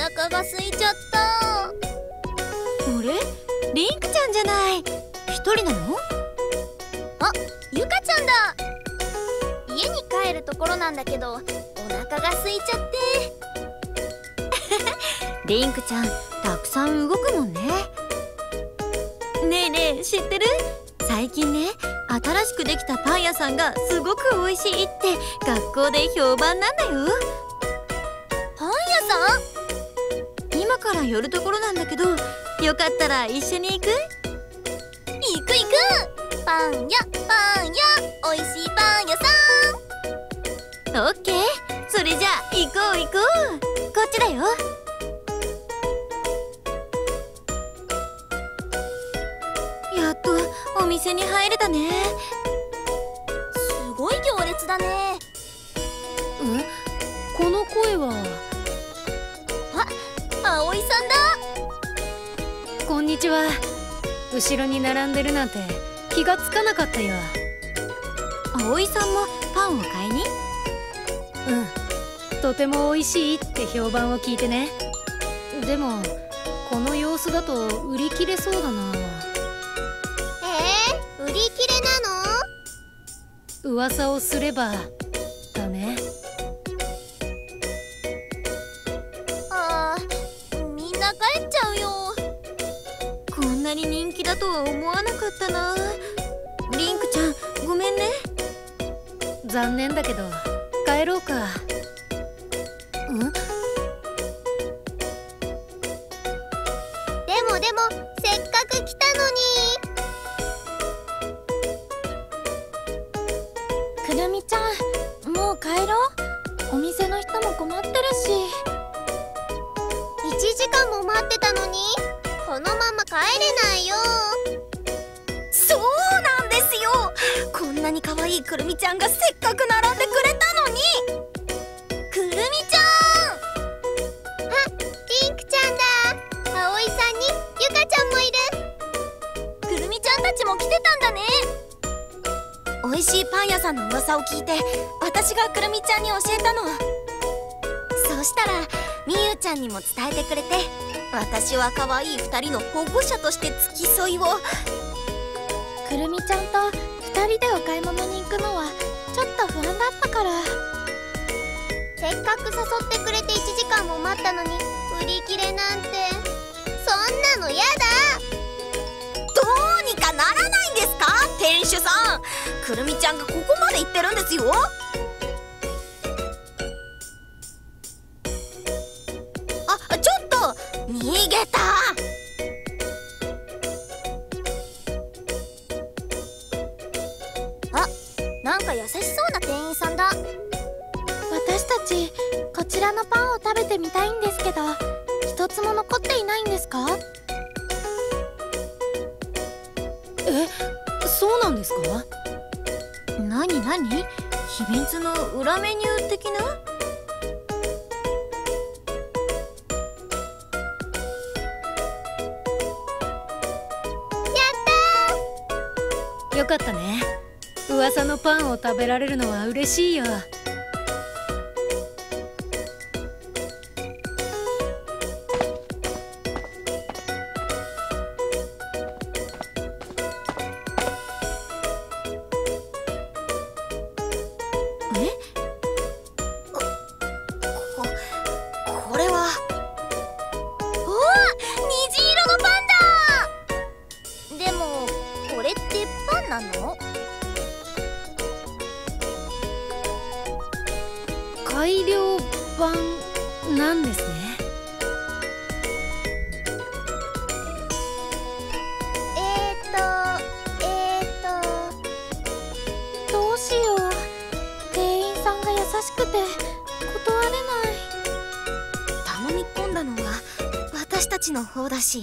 腹が空いちゃった。 あれ、リンクちゃんじゃない。一人なの？ あ、ゆかちゃんだ。家に帰るところなんだけど、お腹が空いちゃって。 リンクちゃんたくさん動くもんね。ねえねえ、知ってる？最近ね、新しくできたパン屋さんがすごく美味しいって学校で評判なんだよ。 パン屋さん？今から寄るところなんだけど、よかったら一緒に行く？ 行く行く。パン屋パン屋、おいしいパン屋さん。 オッケー、それじゃあ行こう行こう。こっちだよ。やっとお店に入れたね。 すごい行列だね。 この声は。 あ、葵さんだ。こんにちは。後ろに並んでるなんて気がつかなかったよ。 葵さんもパンを買いに？ とても美味しいって評判を聞いてね。でもこの様子だと売り切れそうだな。 売り切れなの？ 噂をすればだね。 みんな帰っちゃうよ。 こんなに人気だとは思わなかったな。リンクちゃんごめんね。 残念だけど帰ろうか。 でもせっかく来たのに。くるみちゃん、もう帰ろう。お店の人も困ってるし。1時間も待ってたのに、このまま帰れないよ。 そうなんですよ。こんなに可愛いくるみちゃんがせっかく並んでくれたのに。 くるみちゃん。あ、リンクちゃんだ。葵さんにゆかちゃんもいる。くるみちゃんたちも来てたんだね。 美味しいパン屋さんの噂を聞いて、私がくるみちゃんに教えたの。そうしたらみゆちゃんにも伝えてくれて、私は可愛い2人の保護者として付き添いを。 くるみちゃんと2人でお買い物に行くのはちょっと不安だったから。せっかく誘ってくれて1時間も待ったのに売り切れなんて、そんなのやだ。 どうにかならないんですか、店主さん。くるみちゃんがここまで言ってるんですよ。あ、ちょっと逃げた。 なんか優しそうな店員さんだ。私たちこちらのパンを食べてみたいんですけど、一つも残っていないんですか？ そうなんですか？ なになに？秘密の裏メニュー的な？ よかったね。噂のパンを食べられるのは嬉しいよ。 これは。 おお、虹色のパンだ。でもこれってパンなの？ 改良版なんですね。 どうしよう。店員さんが優しくて断れない。 頼み込んだのは私たちの方だし。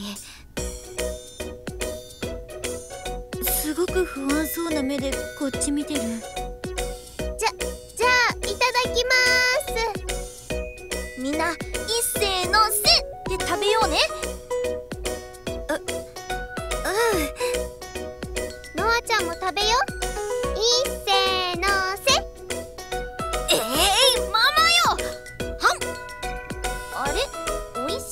すごく不安そうな目でこっち見てる。 じゃあいただきます。みんな一斉のせで食べようね。ノアちゃんも食べよ。一斉のせ。 ママよ。はん。 あれ、おいさ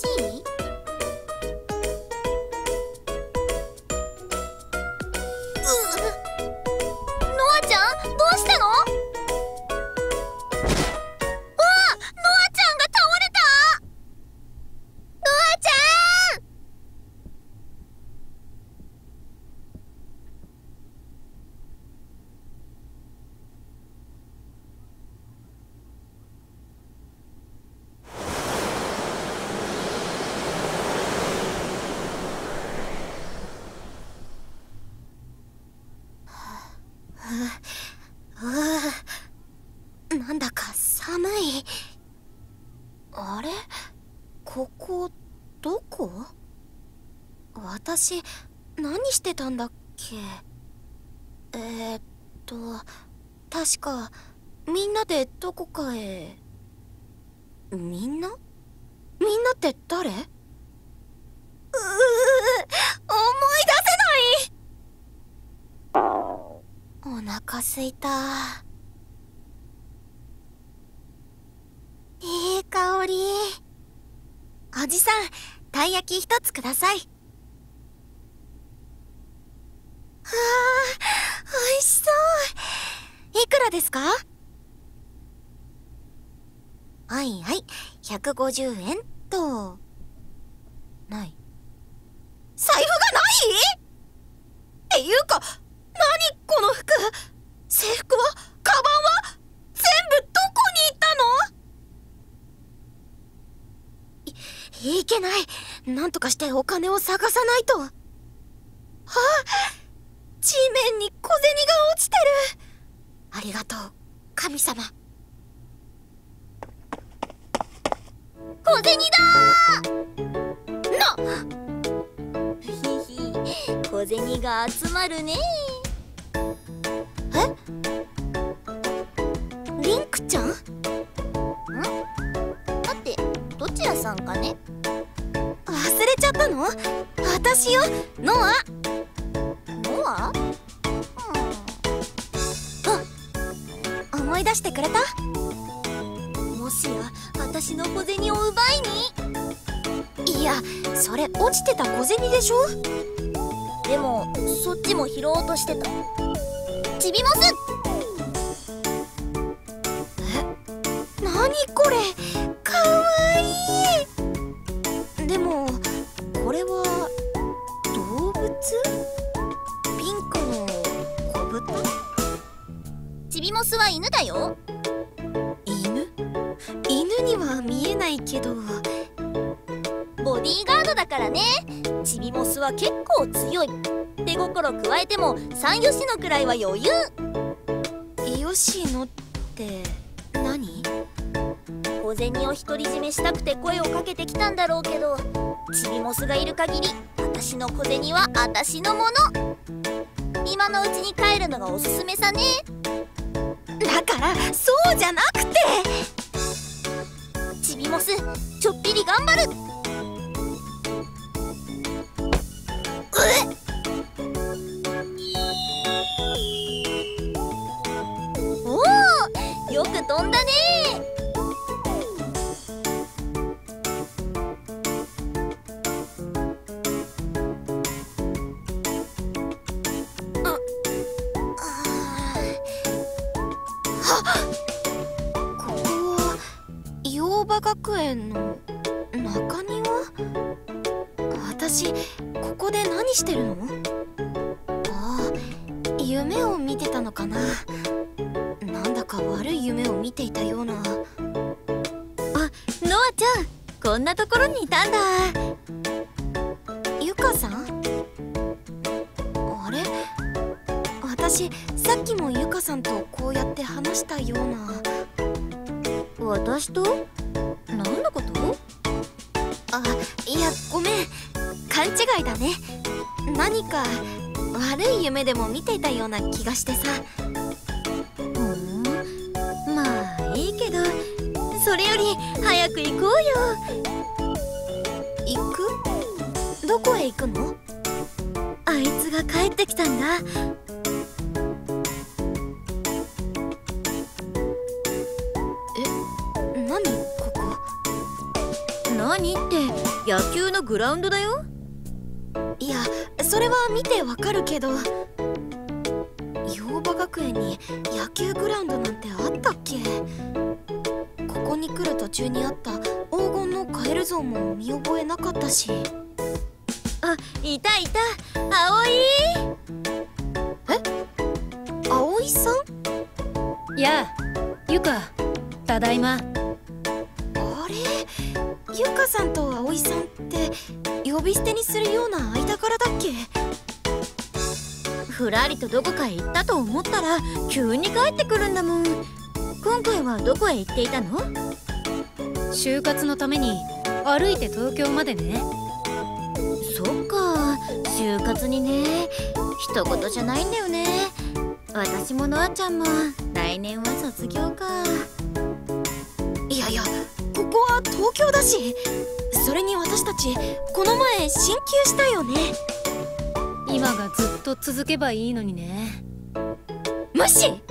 あれ、ここどこ？私何してたんだっけ？確かみんなでどこかへ。みんなって誰？思い出せない。お腹すいた。いい香り。おじさん、たい焼き一つください。はあ、美味しそう。いくらですか？はいはい、150円と。ない。財布がないっていうか、何この服。制服は？カバンは？全部どこに行ったの？いけない。なんとかしてお金を探さないと。あ、地面に小銭が落ちてる。ありがとう、神様。小銭だー！ひひ、小銭が集まるね。え？リンクちゃん？だって、どちらさんかね？忘れちゃったの？私よ、ノア。ノア？あ、思い出してくれた？もしや私の小銭を奪いに？いや、それ落ちてた小銭でしょ。でもそっちも拾おうとしてた。ちびもす。え、なにこれ、かわいい。でもこれは動物？ピンクの小豚？ちびもすは犬だよ。犬には見えないけど。ボディーガードだからね。ちびもすは結構強い。手心加えても三吉野くらいは余裕。吉野って何？小銭を独り占めしたくて声をかけてきたんだろうけど、ちびもすがいる限り私の小銭は私のもの。今のうちに帰るのがおすすめさね。だからそうじゃなくて。ちびもす、ちょっぴり頑張る。おお、よく飛んだね。学園の中庭？私ここで何してるの？ああ、夢を見てたのかな。なんだか悪い夢を見ていたような。あ、ノアちゃん、こんなところにいたんだ。ゆかさん？あれ、私さっきもゆかさんとこうやって話したような。私と？何のこと？あ、いや、ごめん、勘違いだね。何か悪い夢でも見ていたような気がしてさ。まあいいけど、それより早く行こうよ。行く？どこへ行くの？あいつが帰ってきたんだ。何って野球のグラウンドだよ。いや、それは見てわかるけど、洋場学園に野球グラウンドなんてあったっけ？ここに来る途中にあった黄金のカエル像も見覚えなかったし。あ、いたいた、葵。え？葵さん？ やあ、ゆか、ただいま。 あれ、ゆかさんと葵さんって呼び捨てにするような間柄だっけ？ふらりとどこかへ行ったと思ったら急に帰ってくるんだもん。今回はどこへ行っていたの？ 就活のために歩いて東京までね。 そっか、就活にね。一言じゃないんだよね。私もノアちゃんも来年は卒業か。いやいや、ここは東京だし。それに私たちこの前進級したよね。 今がずっと続けばいいのにね。 無視ね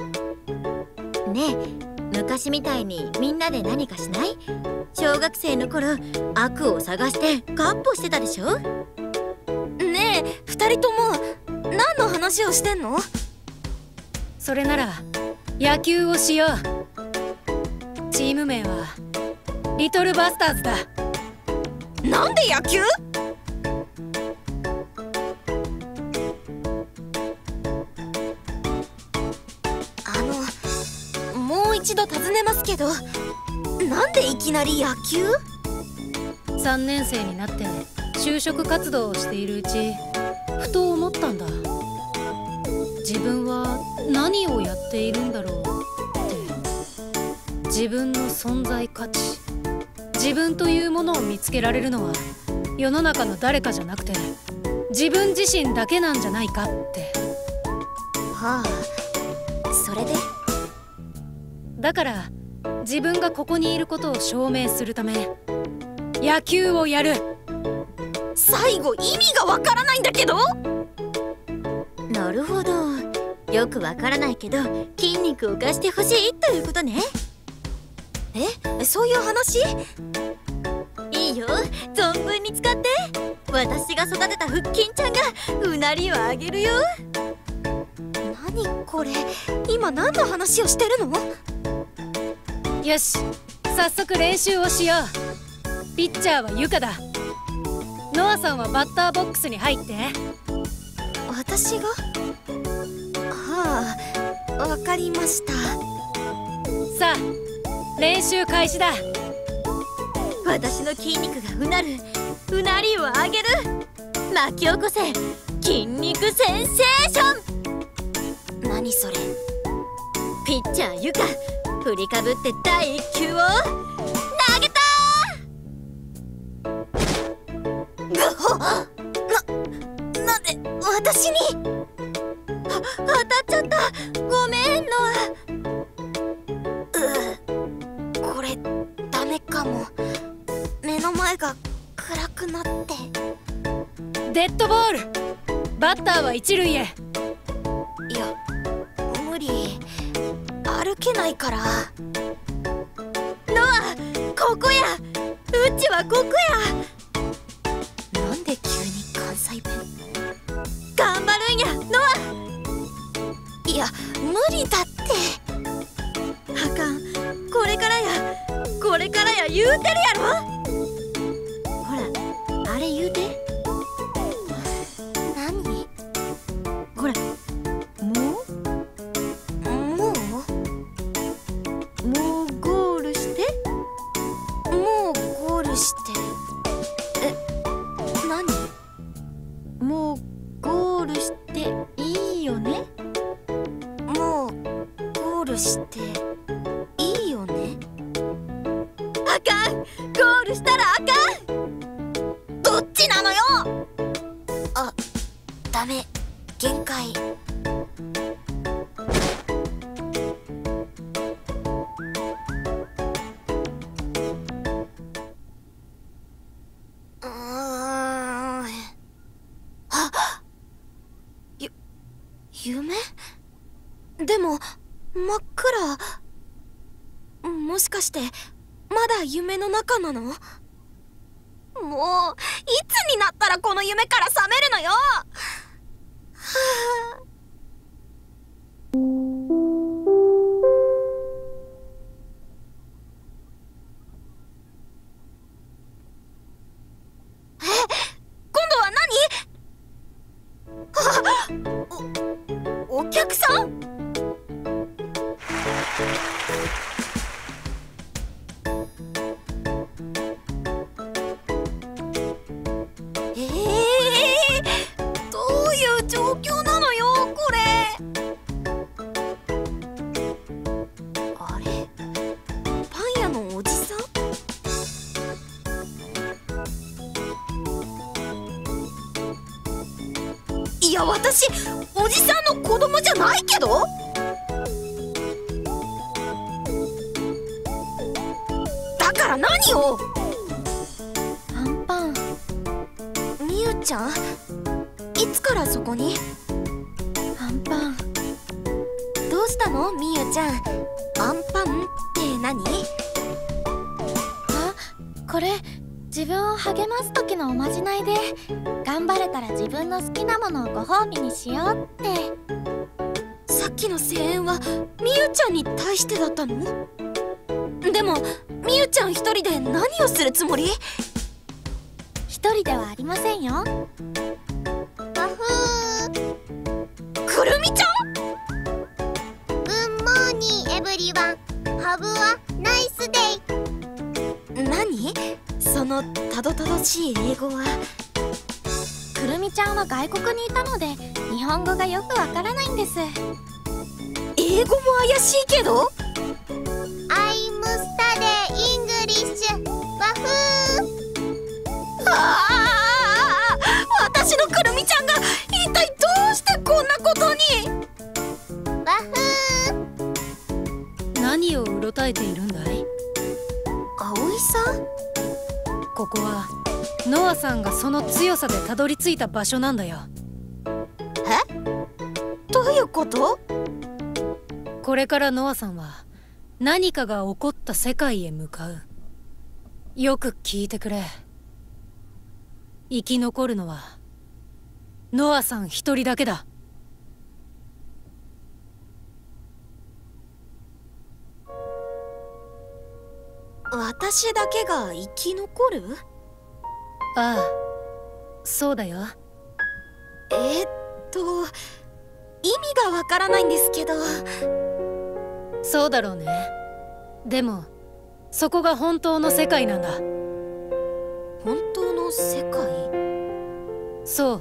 え、昔みたいにみんなで何かしない？小学生の頃悪を探してカッポしてたでしょ。ねえ、二人とも何の話をしてんの？ それなら野球をしよう。チーム名はリトルバスターズだ。 なんで野球？もう一度尋ねますけど、なんでいきなり野球 ？3年生になって就職活動をしているうち、ふと思ったんだ。自分は何をやっているんだろうって。自分の存在価値、自分というものを見つけられるのは世の中の誰かじゃなくて自分自身だけなんじゃないかって。 はあ、それで？ だから自分がここにいることを証明するため野球をやる。 最後意味がわからないんだけど。なるほど、よくわからないけど筋肉を貸してほしいということね。そういう話？いいよ、存分に使って。私が育てた腹筋ちゃんがうなりをあげるよ。何これ、今何の話をしてるの？ よし、早速練習をしよう。ピッチャーはユカだ。ノアさんはバッターボックスに入って。 私が？はあ、わかりました。 さあ、練習開始だ。 私の筋肉がうなる、うなりをあげる。巻き起こせ筋肉センセーション。何それ？ピッチャーユカ、振りかぶって第1球を投げたー。なんで私に？当たっちゃった。ごめんノア。これダメかも。目の前が暗くなって。 デッドボール。バッターは一塁へ。 いや、無理。歩けないから。ノア、ここや。うちはここや。なんで急に関西弁？頑張るんやノア。いや、無理だって。あかん、これからや、これからや言うてるやろ。ほら、あれ言うて。何？ほら、もうゴールして。もうゴールして。何？もうゴールしていいよね？もうゴールしていいよね？あかん、ゴールしたらあかん。どっちなのよ。あ、ダメ、限界。夢？でも真っ暗。もしかしてまだ夢の中なの？もういつになったらこの夢から覚めるのよ。はあ。今度は何？お客さん？どういう状況なのよこれ。あれ、パン屋のおじさん？ や、私おじさんの子供じゃないけど。だから何を。 アンパン。 みゆちゃん、いつからそこに。 アンパン。 どうしたのみゆちゃん。アンパンって何？ あ、これ自分を励ます時のおまじないで、頑張れたら自分の好きなものをご褒美にしようって。 さっきの声援はみゆちゃんに対してだったの？でもみゆちゃん一人で何をするつもり？ 一人ではありませんよ。わふー。 くるみちゃん？ グッモーニーエブリワン。ハブはナイスデイ。 何？そのたどたどしい英語は。 くるみちゃんは外国にいたので日本語がよくわからないんです。 英語も怪しいけど。 I'm study English。わふー。 私のくるみちゃんが一体どうしてこんなことに。 わふー。 何をうろたえているんだい？ 葵さん？ ここはノアさんがその強さでたどり着いた場所なんだよ。 え？どういうこと？ これからノアさんは何かが起こった世界へ向かう。よく聞いてくれ。生き残るのはノアさん一人だけだ。 私だけが生き残る？ ああ、そうだよ。 意味がわからないんですけど。 そうだろうね。でもそこが本当の世界なんだ。 本当の世界？ そう、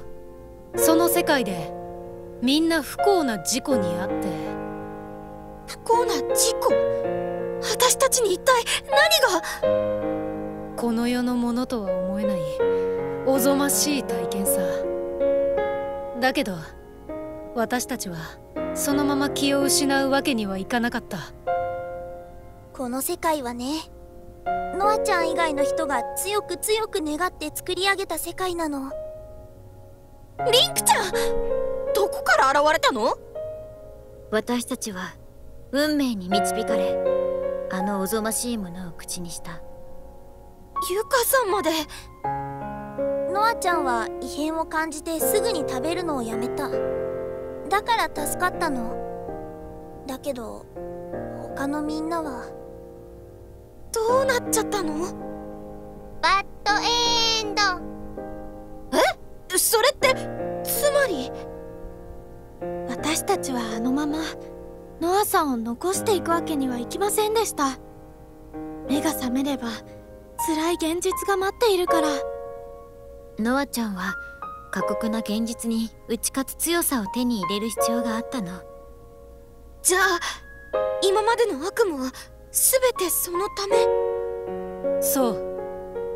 その世界でみんな不幸な事故に遭って。 不幸な事故？私たちに一体何が？ この世のものとは思えないおぞましい体験さ。だけど私たちはそのまま気を失うわけにはいかなかった。 この世界はね、ノアちゃん以外の人が強く強く願って作り上げた世界なの。 リンクちゃん、どこから現れたの？ 私たちは運命に導かれ、あのおぞましいものを口にした。 ゆかさんまで。 ノアちゃんは異変を感じてすぐに食べるのをやめた。だから助かったの。だけど他のみんなはどうなっちゃったの？ バッドエンド。 え？それってつまり。 私たちはあのままノアさんを残していくわけにはいきませんでした。目が覚めれば辛い現実が待っているから。 ノアちゃんは過酷な現実に打ち勝つ強さを手に入れる必要があったの。 じゃあ今までの悪夢は全てそのため？ そう、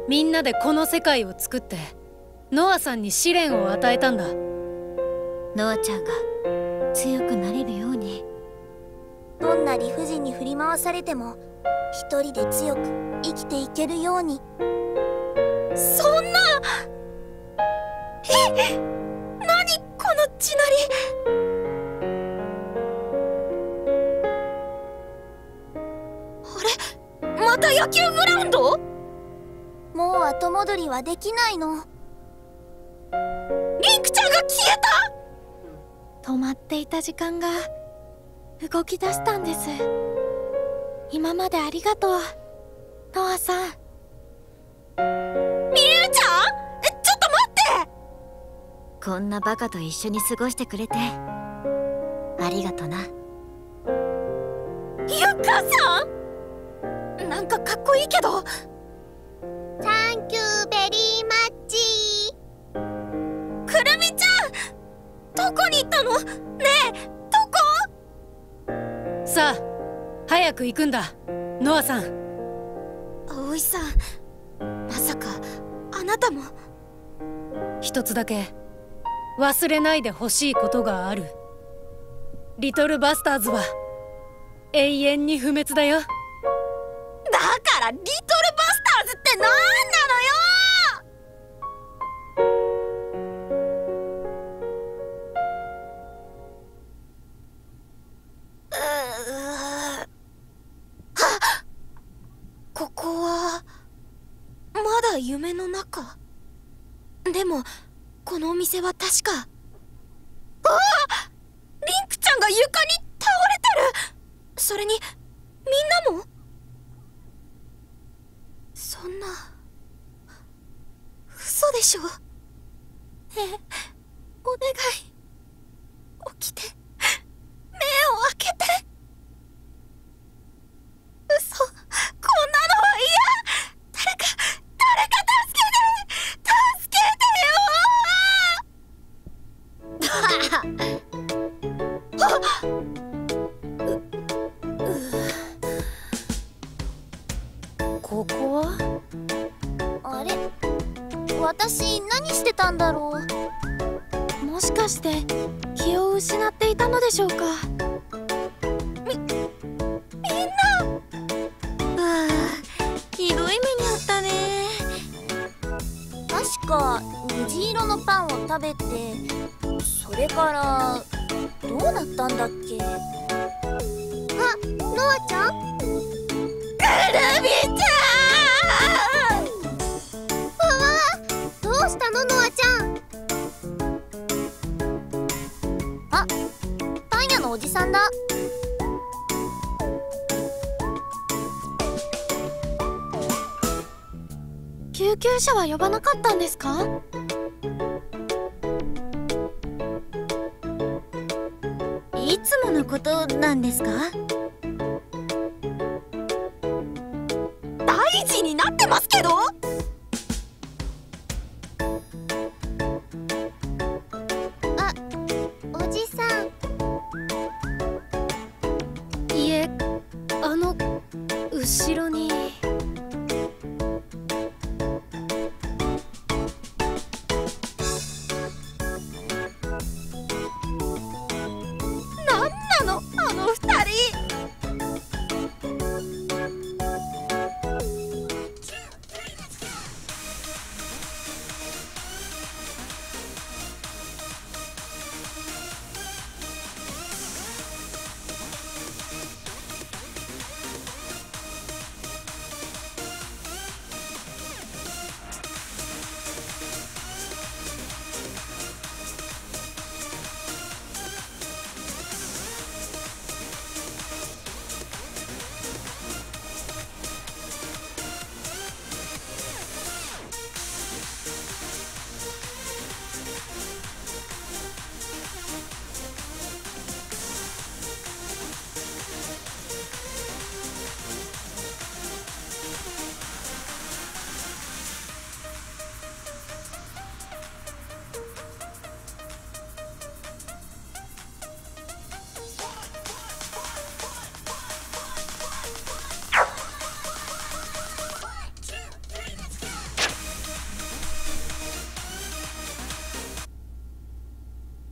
みんなでこの世界を作ってノアさんに試練を与えたんだ。 ノアちゃんが強くなれるように。 どんな理不尽に振り回されても一人で強く生きていけるように。 そんな。何この地鳴り。あれ、また野球グラウンド？ もう後戻りはできないの。 リンクちゃんが消えた。止まっていた時間が動き出したんです。今までありがとう、ノアさん。 みゆちゃん？ちょっと待って！ こんなバカと一緒に過ごしてくれてありがとな。 ゆかさん？なんかかっこいいけど。 サンキューベリーマッチ。 くるみちゃん、どこに行ったの？ねえ、どこ？ さあ、早く行くんだ、ノアさん。 葵さん、まさかあなたも。 一つだけ忘れないでほしいことがある。リトルバスターズは永遠に不滅だよ。 だからリトルバスターズって何なのよ。ここはまだ夢の中。でもこのお店は確か。リンクちゃんが床に倒れてる。それにみんなも。そんな嘘でしょ。ねえ、お願い、起きて、目を開けて。嘘、こんなのは嫌。誰か助けてここは？ あれ、私何してたんだろう。もしかして気を失っていたのでしょうか。 みんな。ひどい目にあったね。 確か虹色のパンを食べて、それからどうなったんだっけ。あ、ノアちゃん。 くるみちゃん。 どうしたの、ノアちゃん。あ、パン屋のおじさんだ。救急車は呼ばなかったんですか？ いつものことなんですか？ 大事になってますけど。 あ、おじさん。 いえ、後